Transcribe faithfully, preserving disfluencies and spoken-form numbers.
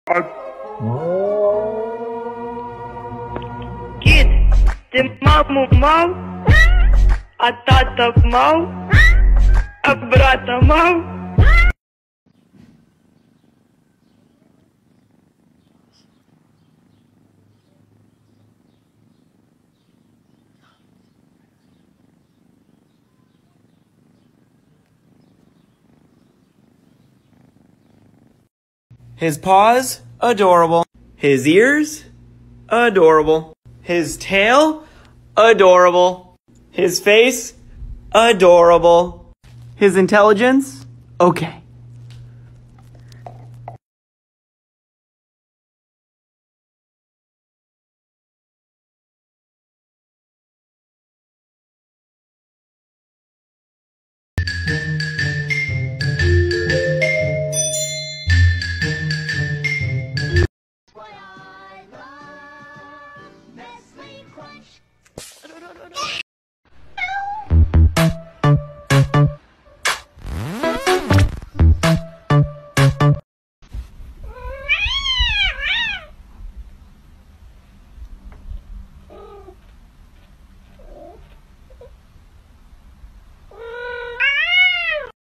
Кіт, ти маму мав, а тата мав, а брата мав. His paws, adorable. His ears, adorable. His tail, adorable. His face, adorable. His intelligence, okay.